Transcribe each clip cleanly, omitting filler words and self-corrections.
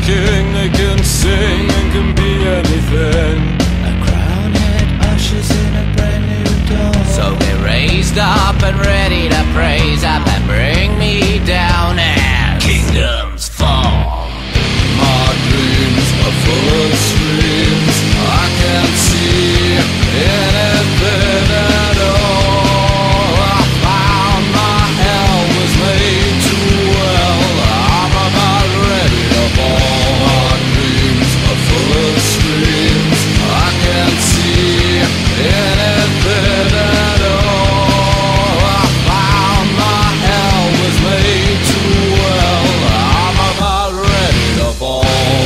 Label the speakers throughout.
Speaker 1: king that can sing and can be anything.
Speaker 2: A crowned head ushers in a brand new dawn.
Speaker 3: So get raised up and ready to praise up and bring me down as kingdoms fall.
Speaker 1: My dreams are full of streams. I can't see anything at all. I found my hell was made too well. I'm about ready to fall. My dreams are full of streams. I can't see anything at all. I found my hell was made too well. I'm about ready to fall.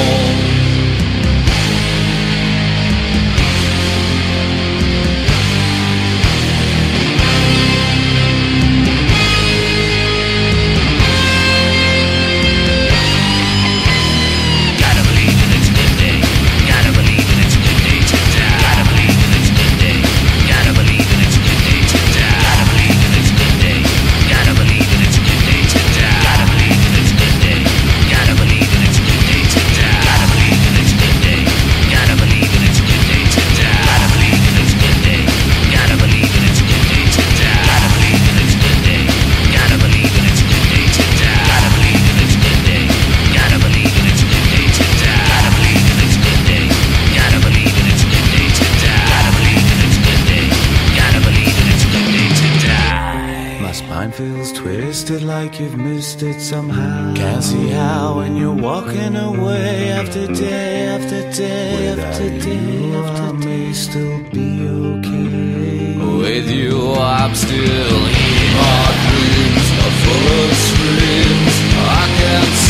Speaker 3: Gotta believe that it's a good day. Gotta believe that it's a good day to die. Gotta believe that it's a good day. Gotta believe that it's a good day to die. Gotta believe that it's a good day. Gotta believe that it's a good day to die. Gotta believe that it's a good day. Gotta believe that it's a good day to die. Gotta believe that it's a good day. Gotta believe that it's a good day to die. Gotta believe that it's a good day. Gotta believe that it's a good day to die. Gotta believe that it's a good day. Gotta believe that it's a good day to die. Gotta believe that it's a good day. Gotta believe that it's a good day to die. Gotta believe that it's a good day. Gotta believe that it's a good day to die. Gotta believe that it's a good day. Gotta believe that it's a good day to die.
Speaker 2: My spine feels twisted like you've missed it somehow. Can't see how when you're walking away after day after day after day after day. I may still be okay.
Speaker 1: With you I'm still here. My dreams are full of screams. I can't